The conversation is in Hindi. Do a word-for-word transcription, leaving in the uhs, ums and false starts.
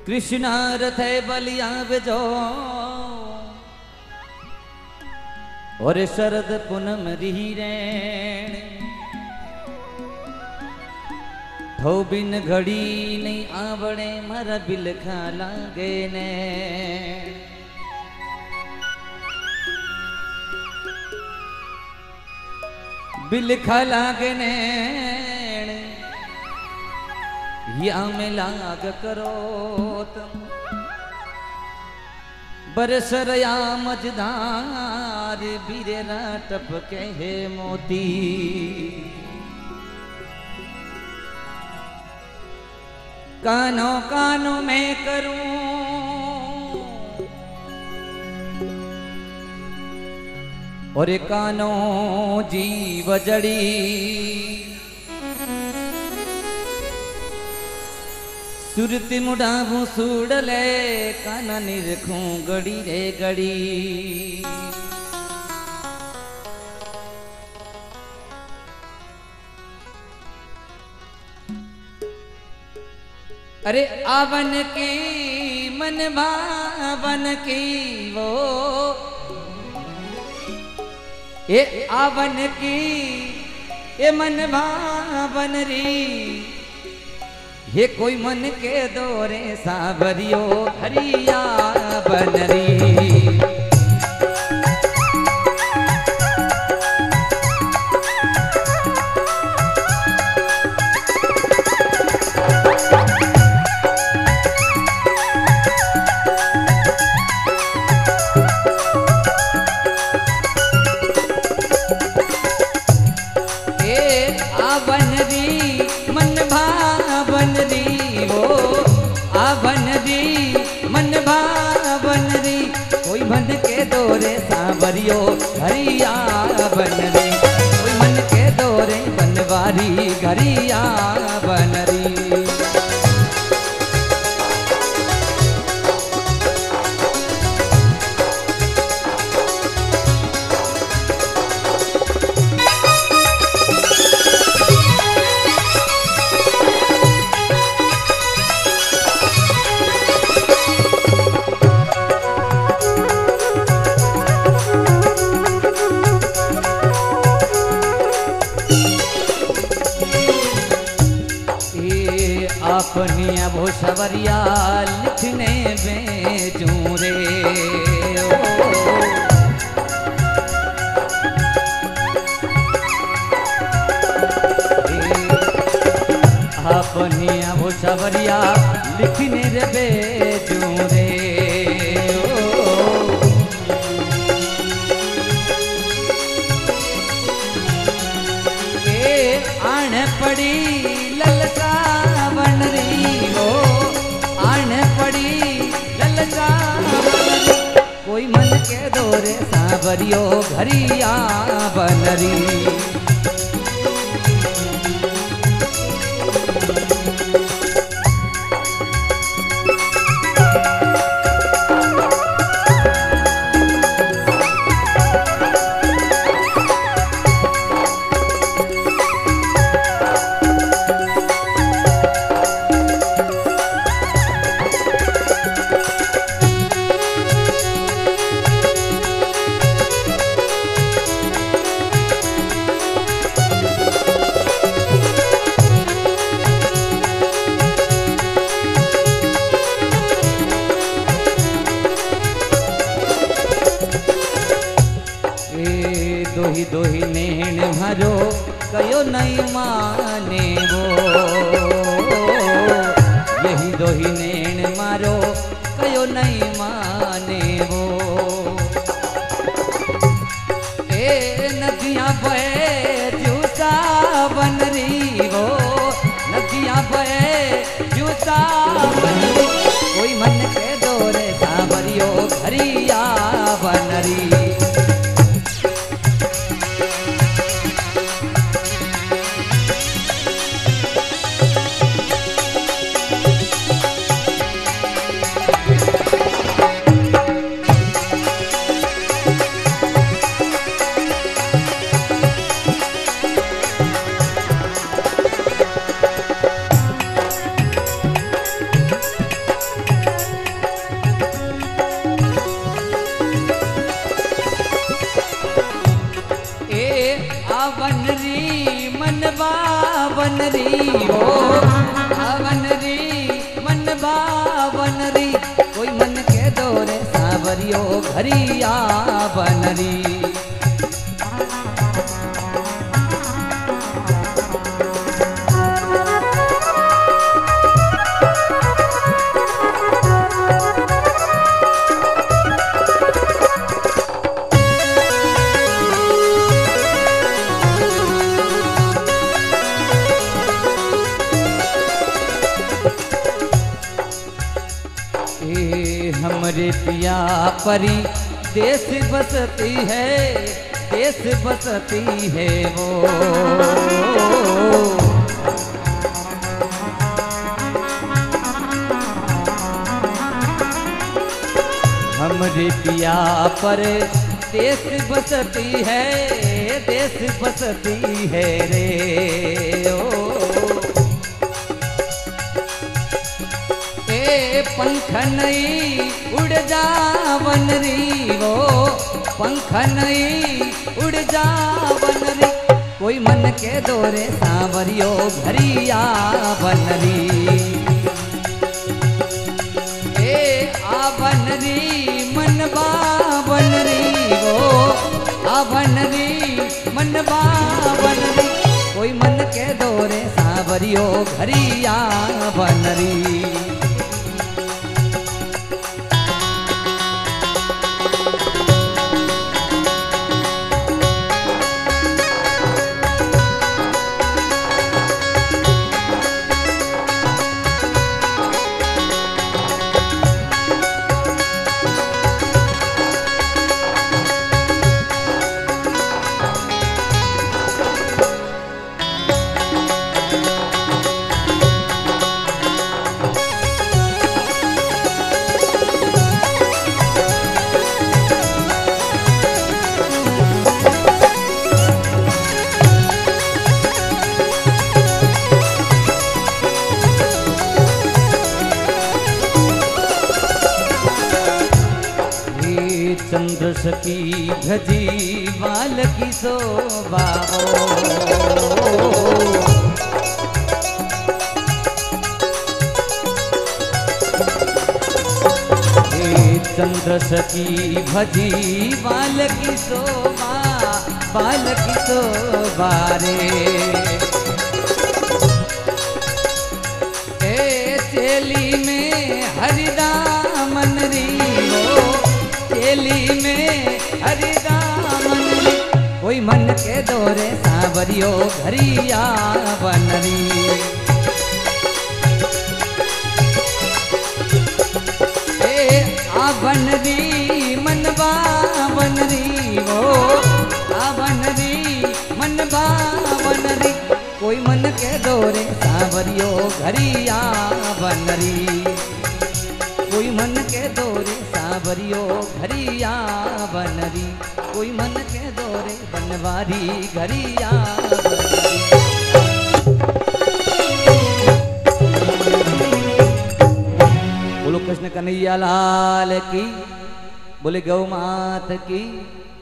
कृष्ण रथे बलिया बेजो और शरद पूनम रही रैण थो बिन घड़ी नहीं आवड़े मारा बिलखा लागे ने बिलखा लागे ने या में लाग करो तुम बरसरया मजदार बीरे टप के है मोती कानो कानो मैं करूं और कानो जीव जड़ी सुरती मुडावू सूडले काना निरखूं गड़ी रे गड़ी अरे आवन की मन भावन की वो ये आवन की ये मन भावन री ये कोई मन के दौरे सावरियो हरिया बनरी सावरियो घरिया बनरी कोई मन के दौरे बनवारी घरिया बनरी अपनिया भो सवरिया लिखने बेचूं रे अपनिया भो सवरिया लिखने रे बेचूं रे ए आण पड़ी ललका बनरी हो आन पड़ी ललका कोई मन के दौरे सावरियो घरिया बनरी दोही दोही नेण भरो कयो नहीं माने वो यही दोही नेण मारो कयो नहीं माने वो ए नदियां बहे जूसा बनरी वो नदियां बहे जूसा बनरी कोई मन के दौरे सावरियो घरिया बनरी बनरी ओ बनरी मन बनरी कोई मन के दोरे सावरियो घरिया बनरी। हमरे पिया परी देश बसती है, देश बसती है वो। हमरे पिया पर देश बसती है, देश बसती है रे ओ। पंख नहीं उड़ जा बनरी वो, पंख नहीं उड़ जा बनरी कोई मन के दोरे सांवरियो घरिया बनरी। ए आ बनरी मन बा बनरी वो, आ बनरी मन बा बनरी कोई मन के दोरे सांवरियो घरिया बनरी। चंद्र सकी भजी बाल की शोभा चंद्र सकी भजी बाल की शोभा, बाल की शोभा रे। ए चेली में हरिदामन री हो, चेली में हरिदामन री कोई मन के दोरे सांवरियो घरिया बनरी। ए आ बनरी मनबा बनरी वो, आ बनरी मनबा बनरी कोई मन के दोरे सांवरियो घरिया बनरी। कोई मन के दोरे सांवरियो घरिया बनरी कोई मन के दोरे बनवारी घरिया बनरी। बोलो कृष्ण कन्हैया लाल की, बोले गौ मात की।